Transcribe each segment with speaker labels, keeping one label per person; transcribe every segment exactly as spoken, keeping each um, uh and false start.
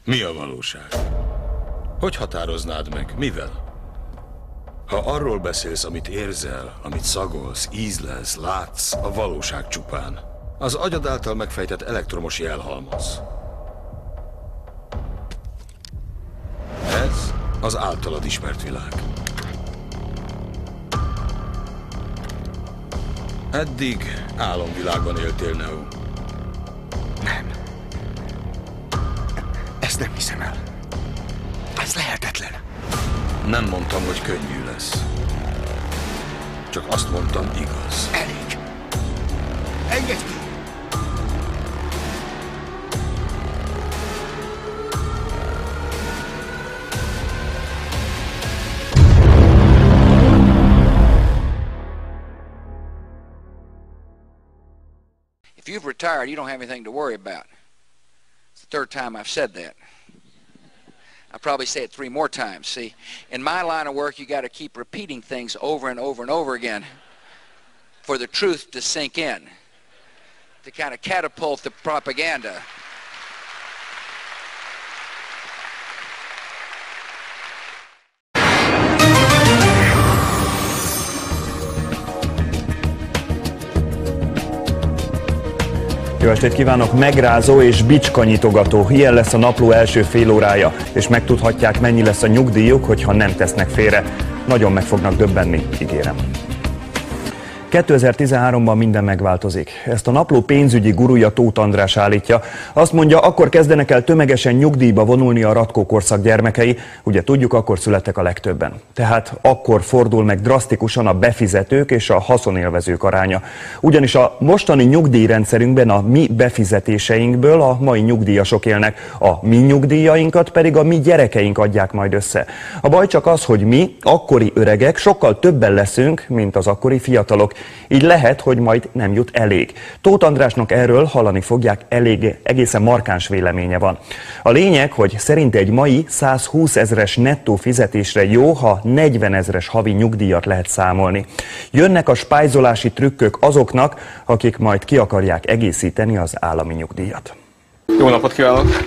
Speaker 1: Mi a valóság? Hogy határoznád meg? Mivel? Ha arról beszélsz, amit érzel, amit szagolsz, ízlelsz, látsz, a valóság csupán. Az agyad által megfejtett elektromos jelhalmaz. Ez az általad ismert világ. Eddig álomvilágban éltél, Neo.
Speaker 2: Nem. Ezt nem hiszem el. Ez lehetetlen.
Speaker 1: Nem mondtam, hogy könnyű lesz. Csak azt mondtam, igaz.
Speaker 2: Elég. Engedj ki!
Speaker 3: If you've retired, you don't have anything to worry about. It's the third time I've said that. I'll probably say it three more times. See, in my line of work, you got to keep repeating things over and over and over again for the truth to sink in, to kind of catapult the propaganda.
Speaker 4: Jó estét kívánok! Megrázó és bicskanyitogató. Ilyen lesz a napló első fél órája, és megtudhatják, mennyi lesz a nyugdíjuk, hogyha nem tesznek félre. Nagyon meg fognak döbbenni, ígérem. kétezer-tizenháromban minden megváltozik. Ezt a napló pénzügyi gurúja Tóth András állítja. Azt mondja, akkor kezdenek el tömegesen nyugdíjba vonulni a Ratkó-korszak gyermekei. Ugye tudjuk, akkor születtek a legtöbben. Tehát akkor fordul meg drasztikusan a befizetők és a haszonélvezők aránya. Ugyanis a mostani nyugdíjrendszerünkben a mi befizetéseinkből a mai nyugdíjasok élnek, a mi nyugdíjainkat pedig a mi gyerekeink adják majd össze. A baj csak az, hogy mi, akkori öregek, sokkal többen leszünk, mint az akkori fiatalok. Így lehet, hogy majd nem jut elég. Tóth Andrásnak erről hallani fogják, elég, egészen markáns véleménye van. A lényeg, hogy szerint egy mai százhúszezres nettó fizetésre jó, ha negyvenezres havi nyugdíjat lehet számolni. Jönnek a spájzolási trükkök azoknak, akik majd ki akarják egészíteni az állami nyugdíjat.
Speaker 5: Jó napot kívánok!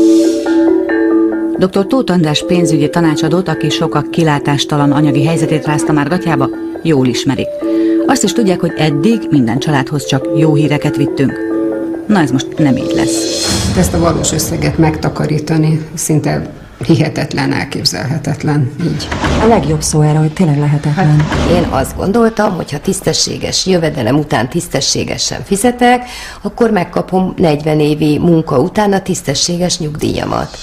Speaker 6: doktor Tóth András pénzügyi tanácsadót, aki sokak kilátástalan anyagi helyzetét rázta már gatyába, jól ismerik. Azt is tudják, hogy eddig minden családhoz csak jó híreket vittünk. Na ez most nem így lesz.
Speaker 7: Ezt a valós összeget megtakarítani szinte hihetetlen, elképzelhetetlen így.
Speaker 8: A legjobb szó erre, hogy tényleg lehetetlen.
Speaker 9: Hát, én azt gondoltam, hogy ha tisztességes jövedelem után tisztességesen fizetek, akkor megkapom negyven évi munka után a tisztességes nyugdíjamat.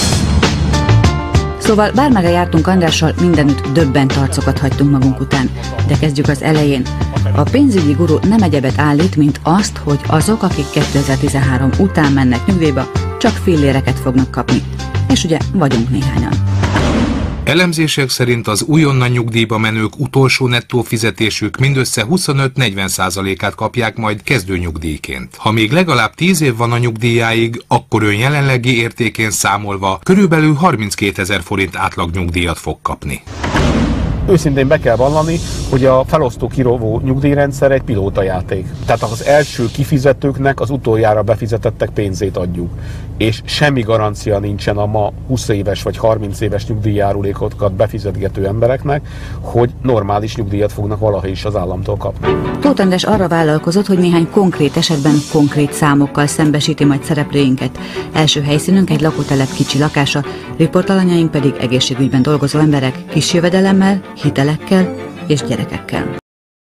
Speaker 6: Szóval bármerre jártunk Andrással, mindenütt döbbent arcokat hagytunk magunk után. De kezdjük az elején. A pénzügyi guru nem egyebet állít, mint azt, hogy azok, akik kétezer-tizenhárom után mennek nyugdíjba, csak filléreket fognak kapni. És ugye vagyunk néhányan.
Speaker 10: Elemzések szerint az újonnan nyugdíjba menők utolsó nettó fizetésük mindössze huszonöt-negyven százalékát kapják majd kezdőnyugdíjként. Ha még legalább tíz év van a nyugdíjáig, akkor ön jelenlegi értékén számolva körülbelül harminckétezer forint átlagnyugdíjat fog kapni.
Speaker 5: Őszintén be kell vallani, hogy a felosztó kirovó nyugdíjrendszer egy pilótajáték. Tehát az első kifizetőknek az utoljára befizetettek pénzét adjuk. És semmi garancia nincsen a ma húsz éves vagy harminc éves nyugdíjjárulékokat befizetgető embereknek, hogy normális nyugdíjat fognak valaha is az államtól kapni.
Speaker 6: Tóth András arra vállalkozott, hogy néhány konkrét esetben konkrét számokkal szembesíti majd szereplőinket. Első helyszínünk egy lakótelep kicsi lakása, riportalanyaink pedig egészségügyben dolgozó emberek kis jövedelemmel, hitelekkel és gyerekekkel.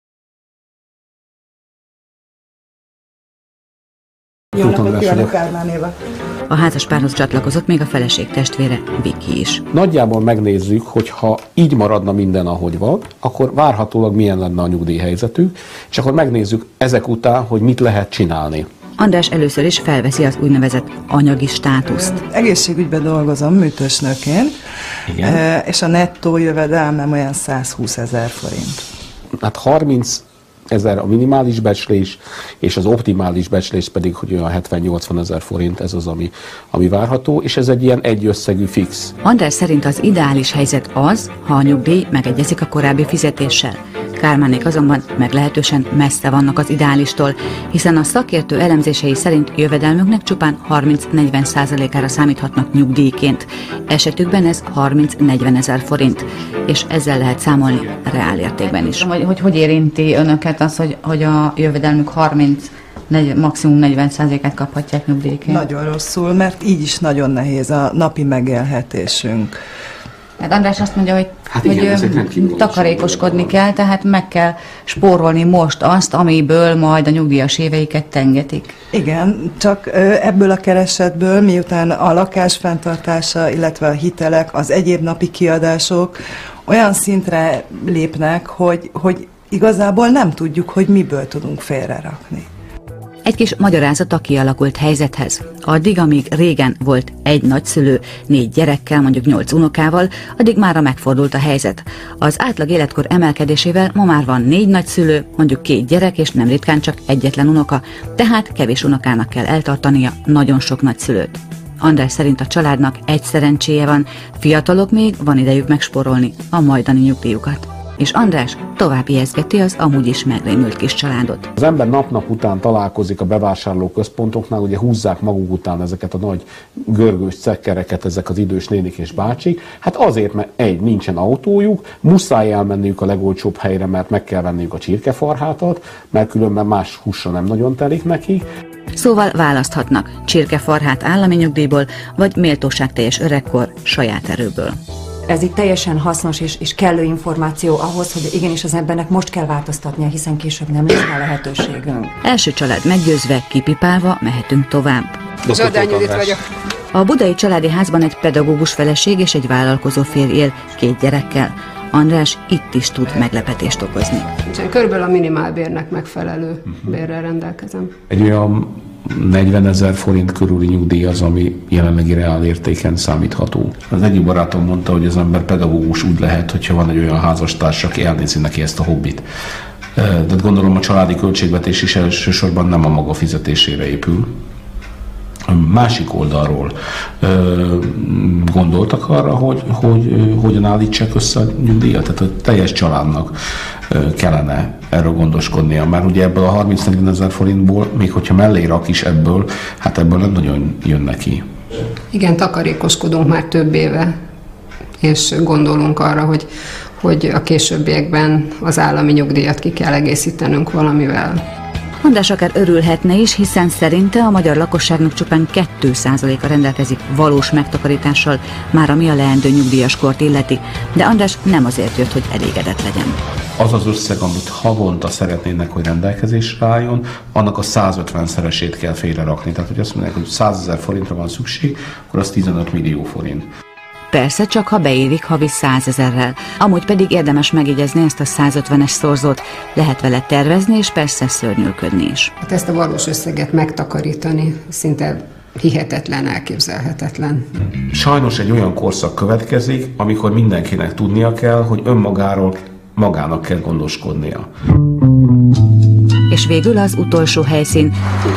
Speaker 11: Jó napot kívánok, Kálmán Éva!
Speaker 6: A házas párhoz csatlakozott még a feleség testvére, Viki is.
Speaker 5: Nagyjából megnézzük, hogy ha így maradna minden, ahogy van, akkor várhatólag milyen lenne a nyugdíjhelyzetük, és akkor megnézzük ezek után, hogy mit lehet csinálni.
Speaker 6: András először is felveszi az úgynevezett anyagi státuszt.
Speaker 11: Egészségügyben dolgozom műtősnőként,
Speaker 5: Igen.
Speaker 11: és a nettó jövedelmem olyan százhúszezer forint.
Speaker 5: Hát harminc ezer a minimális becslés, és az optimális becslés pedig, hogy olyan hetven-nyolcvan ezer forint, ez az, ami, ami várható, és ez egy ilyen egyösszegű fix.
Speaker 6: András szerint az ideális helyzet az, ha a nyugdíj megegyezik a korábbi fizetéssel. Kármánék azonban meglehetősen messze vannak az ideálistól, hiszen a szakértő elemzései szerint jövedelmüknek csupán harminc-negyven százalékára számíthatnak nyugdíjként. Esetükben ez harminc-negyven ezer forint, és ezzel lehet számolni reálértékben is.
Speaker 12: Hogy, hogy hogy érinti önöket az, hogy, hogy a jövedelmük harminc maximum negyven százalékát kaphatják nyugdíjként?
Speaker 11: Nagyon rosszul, mert így is nagyon nehéz a napi megélhetésünk.
Speaker 12: Hát András azt mondja, hogy,
Speaker 5: hát
Speaker 12: hogy
Speaker 5: igen,
Speaker 12: takarékoskodni kell, tehát meg kell spórolni most azt, amiből majd a nyugdíjas éveiket tengetik.
Speaker 11: Igen, csak ebből a keresetből, miután a lakás fenntartása, illetve a hitelek, az egyéb napi kiadások olyan szintre lépnek, hogy, hogy igazából nem tudjuk, hogy miből tudunk félrerakni.
Speaker 6: Egy kis magyarázat a kialakult helyzethez. Addig, amíg régen volt egy nagyszülő, négy gyerekkel, mondjuk nyolc unokával, addig mára megfordult a helyzet. Az átlag életkor emelkedésével ma már van négy nagyszülő, mondjuk két gyerek, és nem ritkán csak egyetlen unoka, tehát kevés unokának kell eltartania nagyon sok nagyszülőt. András szerint a családnak egy szerencséje van, fiatalok még, van idejük megspórolni a majdani nyugdíjukat. És András tovább ijeszgeti az amúgy is megrémült kis családot.
Speaker 5: Az ember nap-nap után találkozik a bevásárlóközpontoknál, ugye húzzák maguk után ezeket a nagy görgős cekkereket, ezek az idős nénik és bácsik. Hát azért, mert egy, nincsen autójuk, muszáj elmenniük a legolcsóbb helyre, mert meg kell venniük a csirkefarhátat, mert különben más húsra nem nagyon telik nekik.
Speaker 6: Szóval választhatnak csirkefarhát állami nyugdíjból, vagy méltóságteljes öregkor saját erőből.
Speaker 8: Ez itt teljesen hasznos és, és kellő információ ahhoz, hogy igenis az embernek most kell változtatnia, hiszen később nem lesz rá lehetőségünk.
Speaker 6: Első család meggyőzve, kipipálva, mehetünk tovább.
Speaker 7: Zsoldány Judit vagyok.
Speaker 6: A budai családi házban egy pedagógus feleség és egy vállalkozó férj él két gyerekkel. András itt is tud meglepetést okozni.
Speaker 7: Körülbelül a minimálbérnek megfelelő bérrel rendelkezem.
Speaker 5: Egy olyan negyvenezer forint körüli nyugdíj az, ami jelenlegi reál értéken számítható. Az egyik barátom mondta, hogy az ember pedagógus úgy lehet, hogyha van egy olyan házastárs, aki elnézi neki ezt a hobbit. De gondolom a családi költségvetés is elsősorban nem a maga fizetésére épül. Másik oldalról ö, gondoltak arra, hogy, hogy hogyan állítsák össze a nyugdíjat, tehát a teljes családnak ö, kellene erről gondoskodnia. Már ugye ebből a harminc-negyven ezer forintból, még hogyha mellé rak is ebből, hát ebből nem nagyon jön neki.
Speaker 7: Igen, takarékoskodunk már több éve, és gondolunk arra, hogy, hogy a későbbiekben az állami nyugdíjat ki kell egészítenünk valamivel.
Speaker 6: András akár örülhetne is, hiszen szerinte a magyar lakosságnak csupán két százaléka rendelkezik valós megtakarítással, már ami a leendő nyugdíjas kort illeti, de András nem azért jött, hogy elégedett legyen.
Speaker 5: Az az összeg, amit havonta szeretnének, hogy rendelkezésre álljon, annak a százötven-szeresét kell félrerakni. Tehát, hogy azt mondják, hogy százezer forintra van szükség, akkor az tizenöt millió forint.
Speaker 6: Persze csak, ha beérik havi százezerrel. Amúgy pedig érdemes megjegyezni ezt a százötvenes szorzót. Lehet vele tervezni, és persze szörnyűködni is.
Speaker 7: Hát ezt a valós összeget megtakarítani szinte hihetetlen, elképzelhetetlen.
Speaker 5: Sajnos egy olyan korszak következik, amikor mindenkinek tudnia kell, hogy önmagáról magának kell gondoskodnia.
Speaker 6: És végül az utolsó helyszín.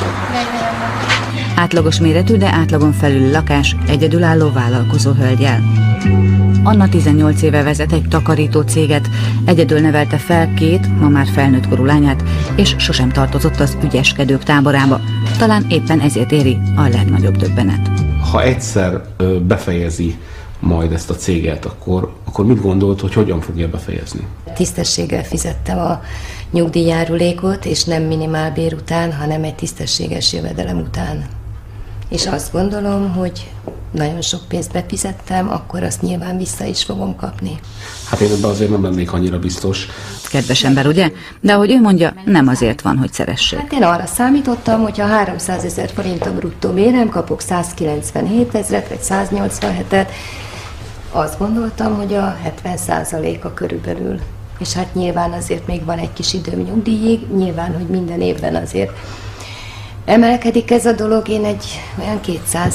Speaker 6: Átlagos méretű, de átlagon felüli lakás egyedülálló vállalkozó hölgyel. Anna tizennyolc éve vezet egy takarító céget, egyedül nevelte fel két, ma már felnőtt korú lányát, és sosem tartozott az ügyeskedők táborába. Talán éppen ezért éri a legnagyobb döbbenet.
Speaker 5: Ha egyszer befejezi majd ezt a céget, akkor, akkor mit gondolt, hogy hogyan fogja befejezni?
Speaker 9: Tisztességgel fizettem a nyugdíjjárulékot, és nem minimálbér után, hanem egy tisztességes jövedelem után. És azt gondolom, hogy nagyon sok pénzt befizettem, akkor azt nyilván vissza is fogom kapni.
Speaker 5: Hát én ebben azért nem lennék annyira biztos.
Speaker 6: Kedves ember, ugye? De ahogy ő mondja, nem azért van, hogy szeressék.
Speaker 9: Hát én arra számítottam, hogy ha háromszázezer forint a bruttó bérem, kapok százkilencvenhét ezret, vagy száznyolcvanhetet. Azt gondoltam, hogy a hetven százaléka körülbelül. És hát nyilván azért még van egy kis időm nyugdíjig, nyilván, hogy minden évben azért emelkedik ez a dolog. Én egy olyan kétszáz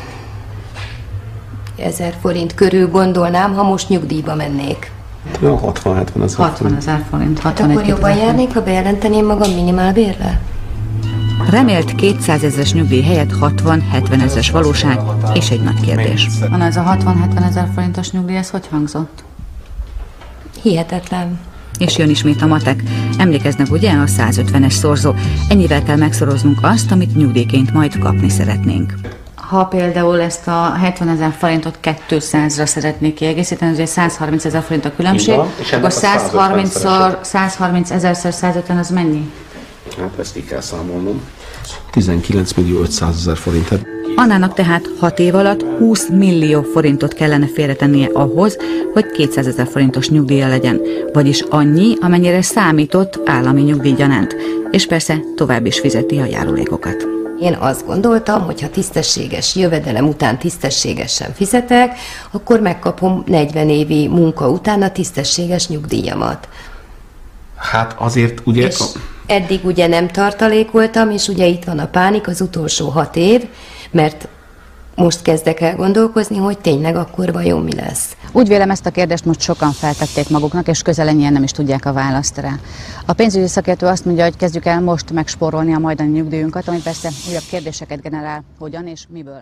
Speaker 9: ezer forint körül gondolnám, ha most nyugdíjba mennék.
Speaker 5: hatvan-hetven ezer forint.
Speaker 12: hatvan ezer forint.
Speaker 9: Hát akkor jobban járnék, ha bejelenteném magam minimálbérre?
Speaker 6: Remélt kétszázezres nyugdíj helyett hatvan-hetven ezres valóság, és egy nagy kérdés.
Speaker 12: Anna, ez a hatvan-hetven ezer forintos nyugdíj, ez hogy hangzott?
Speaker 9: Hihetetlen.
Speaker 6: És jön ismét a matek. Emlékeznek ugye a százötvenes szorzó. Ennyivel kell megszoroznunk azt, amit nyugdíjként majd kapni szeretnénk.
Speaker 12: Ha például ezt a hetvenezer forintot kétszázra szeretnék kiegészíteni, azért százharminc ezer forint a különbség,
Speaker 5: van,
Speaker 12: akkor százharminc ezerszer százötven az mennyi?
Speaker 5: Hát ezt ki kell számolnom. tizenkilenc millió ötszázezer forint.
Speaker 6: Annának tehát hat év alatt húsz millió forintot kellene félretennie ahhoz, hogy kétszázezer forintos nyugdíja legyen, vagyis annyi, amennyire számított állami nyugdíjgyanánt, és persze tovább is fizeti a járulékokat.
Speaker 9: Én azt gondoltam, hogy ha tisztességes jövedelem után tisztességesen fizetek, akkor megkapom negyven évi munka után a tisztességes nyugdíjamat.
Speaker 5: Hát azért ugye...
Speaker 9: És eddig ugye nem tartalékoltam, és ugye itt van a pánik, az utolsó hat év, mert most kezdek el gondolkozni, hogy tényleg akkor vajon mi lesz.
Speaker 6: Úgy vélem, ezt a kérdést most sokan feltették maguknak, és közel ennyien nem is tudják a választ rá. A pénzügyi szakértő azt mondja, hogy kezdjük el most megspórolni a majdani nyugdíjunkat, ami persze újabb kérdéseket generál, hogyan és miből.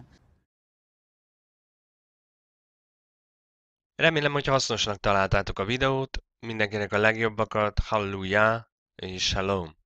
Speaker 13: Remélem, hogy hasznosnak találtátok a videót, mindenkinek a legjobbakat, hallelujah és shalom!